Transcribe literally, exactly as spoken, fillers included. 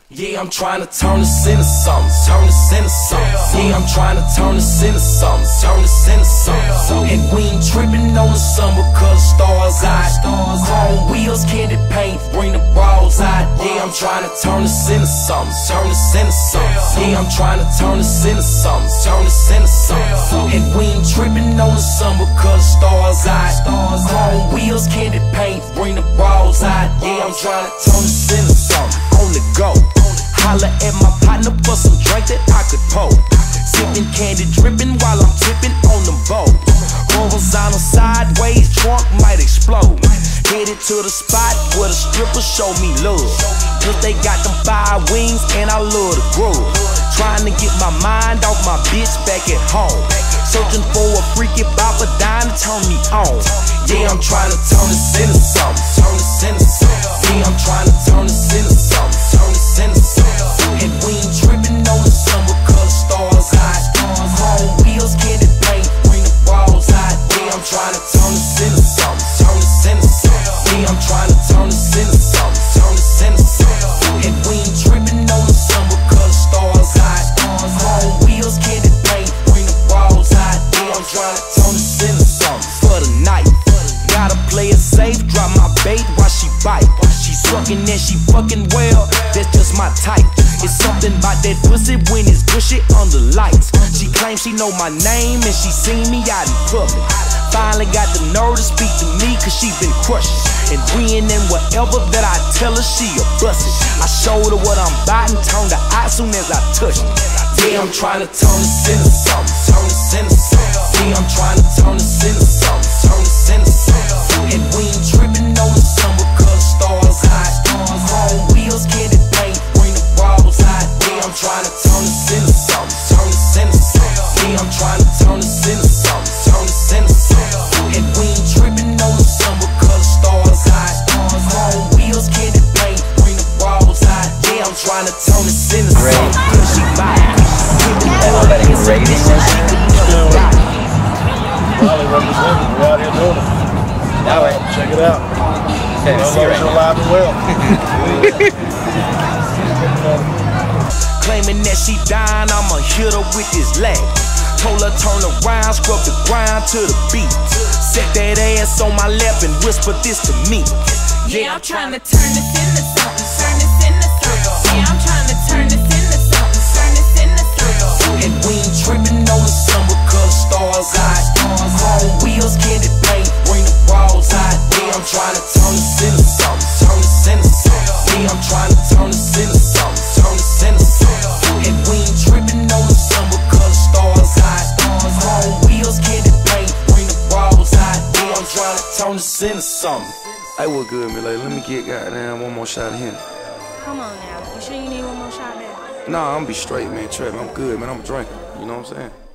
Yeah, I'm trying to turn this into something, turn this into something. Yeah, I'm trying to turn this into something, turn this into something. And we ain't tripping on the sun because the stars out. Chrome wheels, candy paint, bring the balls out. Yeah, I'm trying to turn this into something, turn this into something. Yeah, I'm trying to turn this into something, turn this into something. And we ain't tripping on the sun because the stars out. Chrome wheels, candy paint, bring the balls out. Yeah, I'm trying to turn this into something. On the go. Holla at my partner for some drink that I could pour. Sipping candy dripping while I'm tipping on the boat. Horizontal sideways, trunk might explode. Headed to the spot where the strippers show me love. Cause they got them five wings and I love the grub. Trying to get my mind off my bitch back at home. Searching for a freaky bopper dying to turn me on. Yeah, I'm trying to turn this into something, turn this into something. Yeah, I'm trying to turn this into something, turn this into something. And we ain't tripping on the sun because the stars out. Chrome wheels, candy paint, bring the balls out. Yeah, I'm trying to turn this into something, turn this into something. Yeah, I'm trying to turn this into something, turn this into something. And we ain't tripping on the sun because the stars out. Chrome wheels, candy paint, bring the balls out. Yeah, I'm trying to turn this into something for the night. Gotta play it safe, drop my bait while she bite. She sucking and she fucking well, that's just my type. It's something about that pussy when it's gushy under lights. She claims she know my name and she seen me out in public. Finally got the nerve to speak to me cause she been crushing. And agreeing in whatever that I tell her, she a bust it. I showed her what I'm about and turned her out soon as I touched it. Yeah, I'm trying to turn this into something, turn this into something. Yeah, I'm trying to turn this into something, turn this into something. And we ain't tripping on the sun because the stars out. Chrome wheels, candy paint, bring the balls out. Yeah, I'm trying to turn this into something, turn this into something. Yeah, I'm trying to turn this into something, turn this into something. And we ain't tripping on the sun because the stars out. Chrome wheels, candy paint, bring the balls out. Yeah, I'm trying to turn this into something cause she buy it. Everybody ready? Raleigh representing, we're out here doing it. All right. Check it out. Okay, well, see you right now. Alive and well. Claiming that she dying, I'ma hit her with this leg. Told her turn around, scrub the ground to the beat. Set that ass on my lap and whisper this to me. Yeah, I'm trying to turn this into something, turn this into something. Yeah, I'm trying to turn this into something, turn this into something. And we ain't tripping on the sun because the stars out. Chrome wheels, candy paint, bring the balls out. Yeah, I'm trying to turn this into something, turn this into something. Yeah, I'm trying to turn this into something, turn this into something. And we ain't tripping on the sun because the stars out. Chrome wheels, candy paint, bring the balls out. Yeah, I'm trying to turn this into something. Hey, what good, me? Like, let me get goddamn one more shot of him. Come on now, you sure you need one more shot, man? Nah, I'm be straight, man. Trap, I'm good, man. I'm a drinker. You know what I'm saying?